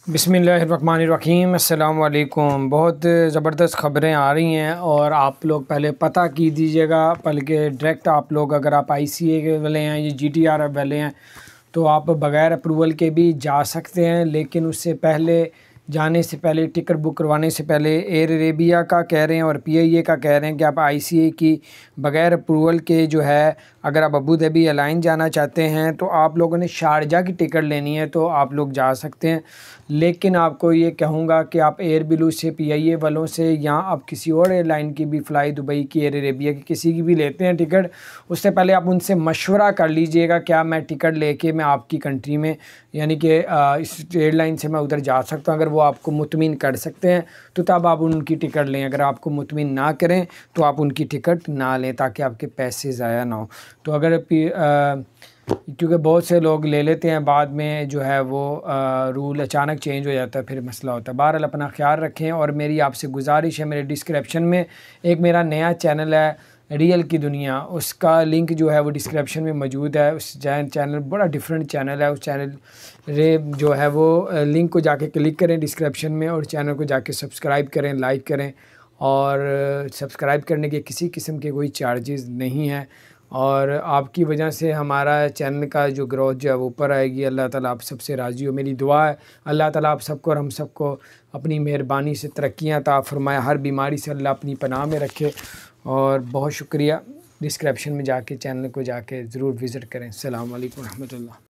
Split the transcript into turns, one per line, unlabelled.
बिस्मिल्लाहिर्रहमानिर्रहीम अस्सलाम वालेकुम। बहुत ज़बरदस्त ख़बरें आ रही हैं और आप लोग पहले पता की दीजिएगा, बल्कि डायरेक्ट आप लोग अगर आप ICA के वाले हैं या GDRFA वाले हैं तो आप बग़ैर अप्रूवल के भी जा सकते हैं। लेकिन उससे पहले जाने से पहले टिकट बुक करवाने से पहले एयर अरेबिया का कह रहे हैं और PIA का कह रहे हैं कि आप ICA की बग़ैर अप्रूवल के जो है अगर आप अबू धाबी एयरलाइन जाना चाहते हैं तो आप लोगों ने शारजा की टिकट लेनी है तो आप लोग जा सकते हैं। लेकिन आपको ये कहूँगा कि आप एयर ब्लू से PIA वालों से या आप किसी और एयरलाइन की भी फ़्लाई दुबई की एयर अरेबिया की किसी की भी लेते हैं टिकट, उससे पहले आप उनसे मशवरा कर लीजिएगा क्या मैं टिकट लेके मैं आपकी कंट्री में यानी कि इस एयरलाइन से मैं उधर जा सकता हूँ। अगर वो आपको मुतमिन कर सकते हैं तो तब आप उनकी टिकट लें, अगर आपको मुतमिन ना करें तो आप उनकी टिकट ना लें ताकि आपके पैसे ज़ाया ना हो। तो अगर क्योंकि बहुत से लोग ले लेते हैं, बाद में जो है वो रूल अचानक चेंज हो जाता है, फिर मसला होता है। बहरहाल अपना ख्याल रखें और मेरी आपसे गुजारिश है, मेरे डिस्क्रिप्शन में एक मेरा नया चैनल है रियल की दुनिया, उसका लिंक जो है वो डिस्क्रिप्शन में मौजूद है। उस चैनल बड़ा डिफरेंट चैनल है, उस चैनल रे जो है वो लिंक को जाके क्लिक करें डिस्क्रिप्शन में और चैनल को जाके सब्सक्राइब करें, लाइक करें। और सब्सक्राइब करने के किसी किस्म के कोई चार्जेस नहीं है और आपकी वजह से हमारा चैनल का जो ग्रोथ जो है वो ऊपर आएगी। अल्लाह ताला आप सबसे राज़ी हो। मेरी दुआ है अल्लाह ताला आप सबको और हम सबको अपनी मेहरबानी से तरक्कियाँ अता फ़रमाए, हर बीमारी से अल्लाह अपनी पनाह में रखे। और बहुत शुक्रिया। डिस्क्रिप्शन में जाके चैनल को जाके ज़रूर विज़िट करें। अस्सलाम वालेकुम रहमतुल्लाह।